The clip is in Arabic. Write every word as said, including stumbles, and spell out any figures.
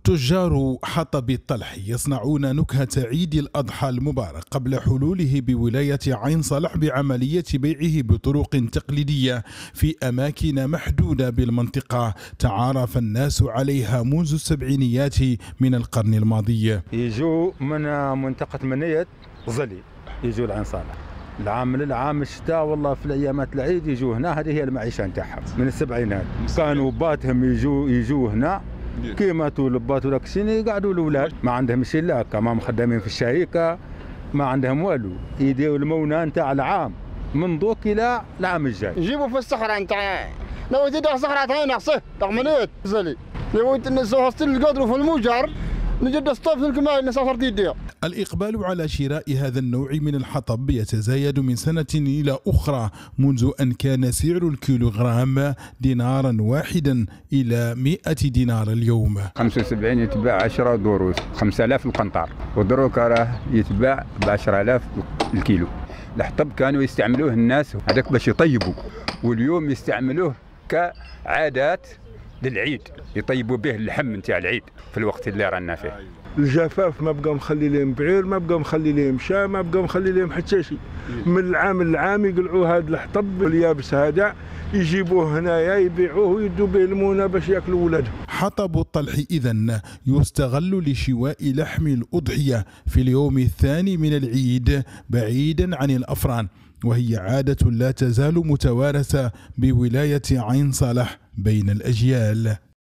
تجار حطب الطلح يصنعون نكهة عيد الأضحى المبارك قبل حلوله بولاية عين صلح بعملية بيعه بطرق تقليدية في أماكن محدودة بالمنطقة تعارف الناس عليها منذ السبعينيات من القرن الماضي. يجوا من منطقة منية ظلي، يجوا لعين صالح العام للعام الشتاء، والله في الايامات العيد يجوا هنا. هذه هي المعيشه نتاعهم من السبعينات. كانوا باتهم يجوا يجوا هنا كيما تولبات ولا كشين يقعدوا الاولاد، ما عندهم شيء لا كمان خدامين في الشركه، ما عندهم والو، يديروا المونه نتاع العام من دوك الى العام الجاي. يجيبوا في الصخره نتاع لو تدير صخره ثانيه نقصه تغمنيت زلي لو تنسوا ستيل القدر في المجر نجد ستوف الكمال نسافر ديديا. الإقبال على شراء هذا النوع من الحطب يتزايد من سنة إلى أخرى، منذ أن كان سعر الكيلوغرام دينارا واحدا إلى مئة دينار اليوم. خمسة وسبعين يتباع عشرة دروس، خمسة آلاف القنطار، ودروك راه يتباع ب عشرة آلاف الكيلو. الحطب كانوا يستعملوه الناس هذاك باش يطيبوا، واليوم يستعملوه كعادات للعيد، يطيبوا به اللحم نتاع العيد في الوقت اللي رانا فيه. الجفاف ما بقى مخلي لهم بعير، ما بقى مخلي لهم شاة، ما بقى مخلي لهم حتى شيء. من العام للعام يقلعوا هذا الحطب اليابس هذا يجيبوه هنايا يبيعوه ويدوا به المونه باش ياكلوا ولادهم. حطب الطلح إذن يستغل لشواء لحم الأضحية في اليوم الثاني من العيد بعيدا عن الأفران، وهي عادة لا تزال متوارثة بولاية عين صالح بين الأجيال.